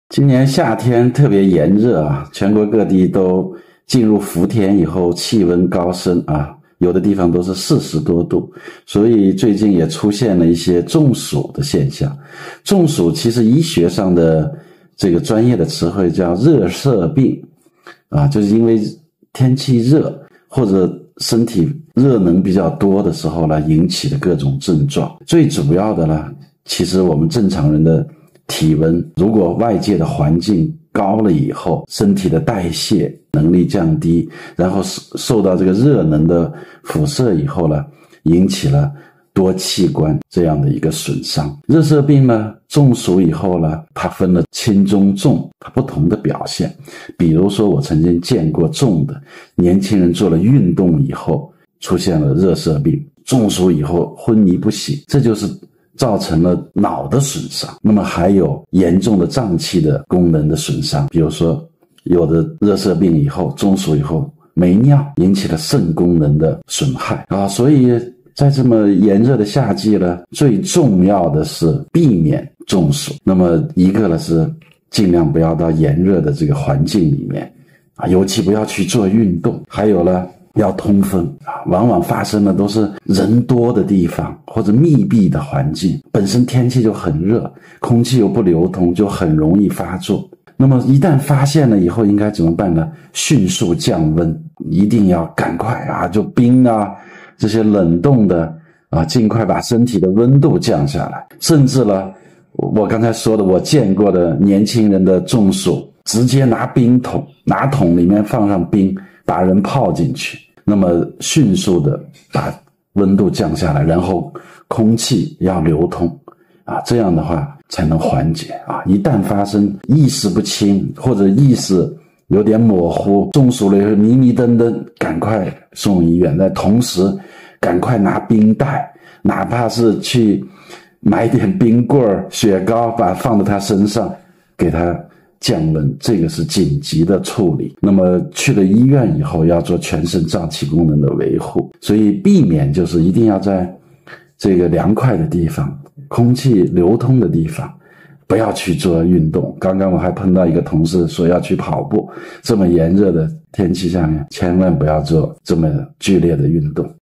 今年夏天特别炎热啊，全国各地都进入伏天以后，气温高升啊，有的地方都是40多度，所以最近也出现了一些中暑的现象。中暑其实医学上的这个专业的词汇叫热射病啊，就是因为天气热或者身体热能比较多的时候呢，引起的各种症状。最主要的呢，其实我们正常人的体温，如果外界的环境高了以后，身体的代谢能力降低，然后受到这个热能的辐射以后呢，引起了多器官这样的一个损伤。热射病呢，中暑以后呢，它分了轻中重，它不同的表现。比如说我曾经见过重的，年轻人做了运动以后出现了热射病，中暑以后昏迷不醒，这就是造成了脑的损伤。那么还有严重的脏器的功能的损伤，比如说有的热射病以后中暑以后没尿，引起了肾功能的损害啊。所以在这么炎热的夏季呢，最重要的是避免中暑。那么一个呢是尽量不要到炎热的这个环境里面啊，尤其不要去做运动。还有呢，要通风啊，往往发生的都是人多的地方或者密闭的环境，本身天气就很热，空气又不流通，就很容易发作。那么一旦发现了以后应该怎么办呢？迅速降温，一定要赶快啊，就冰啊这些冷冻的啊，尽快把身体的温度降下来。甚至呢，我刚才说的我见过的年轻人的中暑，直接拿冰桶，拿桶里面放上冰，把人泡进去，那么迅速的把温度降下来，然后空气要流通啊，这样的话才能缓解啊。一旦发生意识不清或者意识有点模糊，中暑了以后迷迷瞪瞪，赶快送医院。那同时赶快拿冰袋，哪怕是去买点冰棍儿、雪糕，把它放到他身上，给他降温，这个是紧急的处理。那么去了医院以后，要做全身脏器功能的维护，所以避免就是一定要在这个凉快的地方、空气流通的地方，不要去做运动。刚刚我还碰到一个同事说要去跑步，这么炎热的天气下面，千万不要做这么剧烈的运动。